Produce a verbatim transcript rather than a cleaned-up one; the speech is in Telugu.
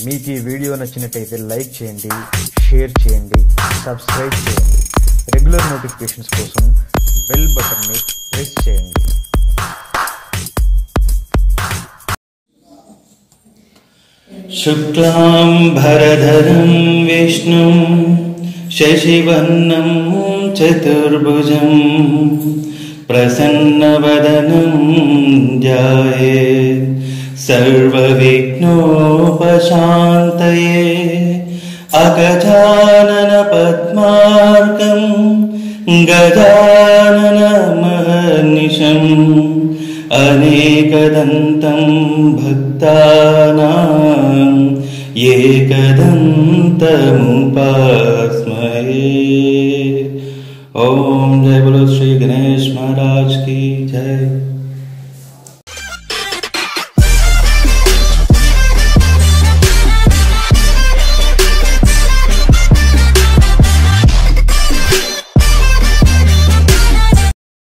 మీకు ఈ వీడియో నచ్చినట్లయితే లైక్ చేయండి, షేర్ చేయండి, సబ్స్క్రైబ్ చేయండి. రెగ్యులర్ నోటిఫికేషన్స్ కోసం బెల్ బటన్ని ప్రెస్ చేయండి. శుక్లాం భరధరం విష్ణుం శశివర్ణం చతుర్భుజం ప్రసన్నవదనం ధ్యాయేత్ సర్వవిఘ్నోపశాంతయే. అగజానన పద్మార్కం గజానన మహర్నిశం అనేకదంతం భక్తానాం एकदन्तमुपास्महे. ओम जय बोलो श्री गणेश महाराज की जय.